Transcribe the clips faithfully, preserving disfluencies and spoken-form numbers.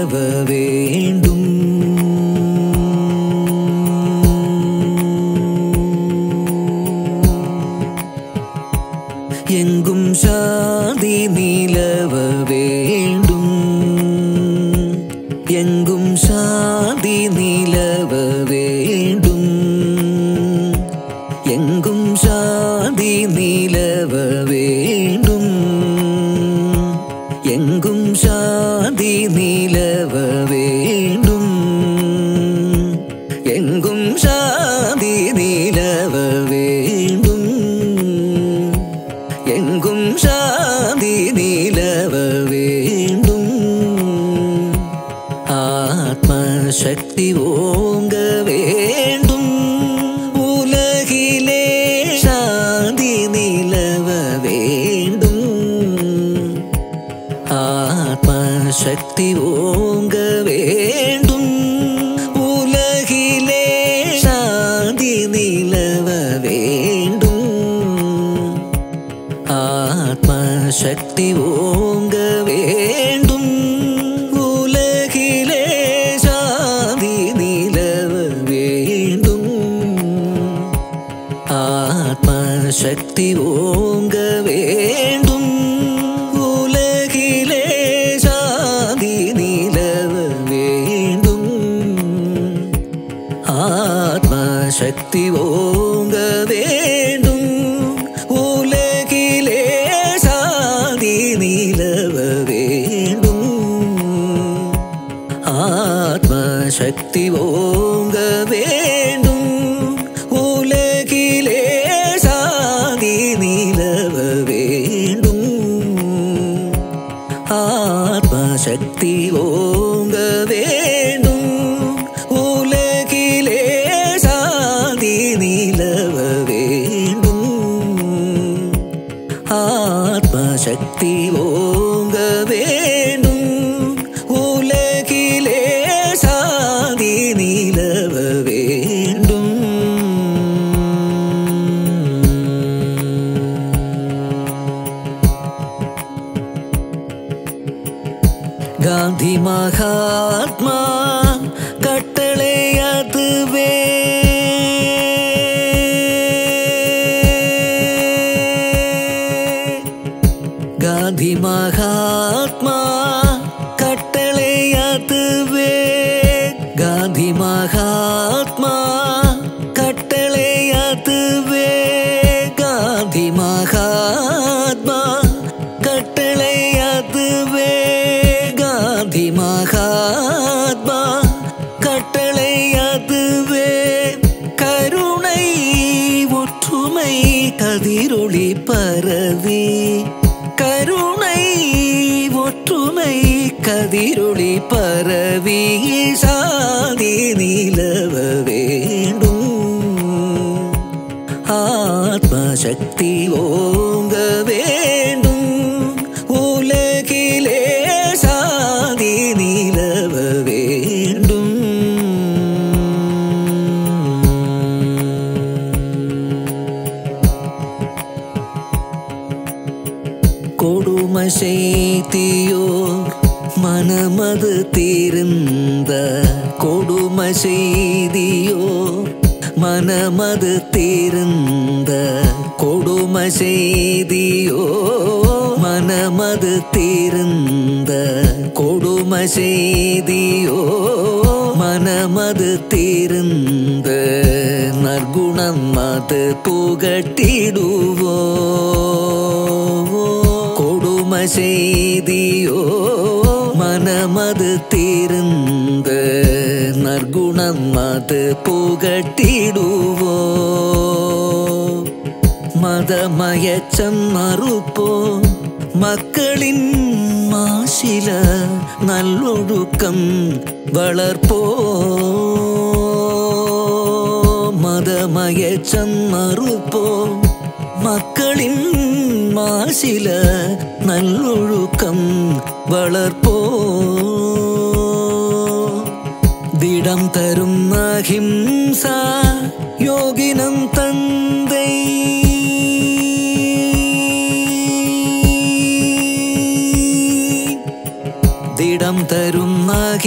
நிலவ வேண்டும். எங்கும் சாந்தி நிலவ வேண்டும். எங்கும் சாந்தி நிலவ வேண்டும். எங்கும் சாந்தி நிலவ வேண்டும். எங்கும் சாந்தி நிலவ வேண்டும். எங்கும் சாந்தி நிலவ வேண்டும். எங்கும் சாந்தி நிலவ வேண்டும். ஆத்ம சக்தி ஓங்க வேண்டும். உலகிலே சாந்தி நிலவ வேண்டும். ஆத்ம சக்தி ஓங்க வேண்டும். உலகிலே சாந்தி நிலவ வேண்டும். ஆத்ம சக்தி ஓங்க வேண்டும். உலகிலே சாந்தி நிலவ வேண்டும். ஆத்ம சக்தி ஓங்க வேண்டும். உலகிலே சாந்தி நிலவ வேண்டும். ஆத்ம சக்தி ஓங்க வேண்டும். உலகிலே சாந்தி நிலவ வேண்டும். ஆத்ம சக்தி ஓங்க வேண்டும். உலகிலே சாந்தி நிலவ வேண்டும். ஆத்ம சக்தி ஓங்க வேண்டும். உலகிலே சாந்தி நிலவ வேண்டும். ஆத்ம சக்தி ஓங்க வேண்டும். உலகிலே சாந்தி நிலவ வேண்டும். காந்தி மகாத்மா கட்டளை அதுவே. காந்தி மகாத்மா கட்டளை அதுவே. காந்தி மகாத்மா கட்டளை அதுவே. காந்தி மகாத்மா கட்டளை அதுவே. காந்தி மகாத்மா கட்டளை அதுவே. கருணை ஒற்றுமை கதிரொளி பரவி. கருணை ஒற்றுமை கதிரொளி பரவி சாந்தி நிலவ வேண்டும். ஆத்ம சக்தி ஓங்க வேண்டும். உலகிலே சாந்தி நிலவ வேண்டும். கொடுமை செய்தியோர் மனமது தீர்ந்த. கொடுமை செய்தியோர் மனமது தீர்ந்த. கொடுமை செய்தியோ மனமது தீர்ந்த. கொடுமை செய்தியோ மனமது தீர்ந்த. நற்குணம் அது புகட்டிடுவோ. கொடுமை செய்தியோ மனமது தீர்ந்த. நற்குணம் அது புகட்டிடுவோ. மதமயச்சம் மறுப்போ. மக்களின் மாசில நல்லொழுக்கம் வளர்ப்போ. மதமயச்சம் மறுப்போ. மக்களின் மாசில நல்லொழுக்கம் வளர்ப்போ. திடம் தரும் அஹிம்சா யோகினம் தந்தை. திடம் தரும்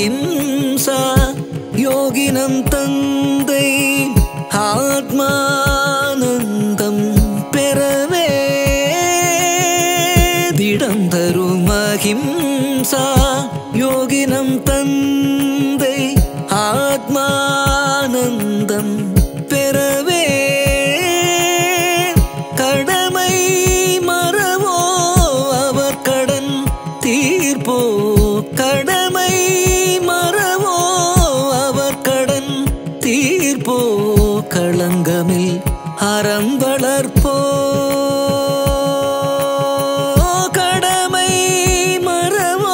வளர்ப்போ கடமை மறவோ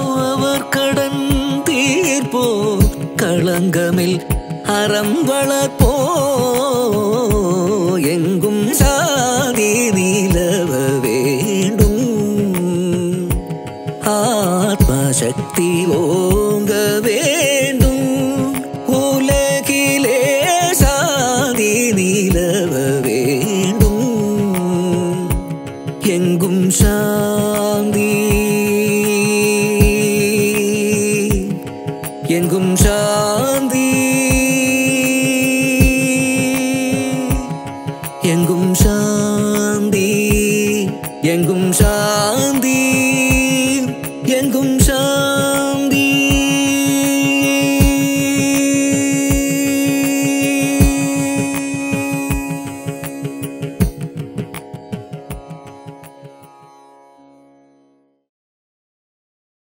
அவர் கடன் தீர்ப்போ களங்கமில் அறம் வளர்ப்போ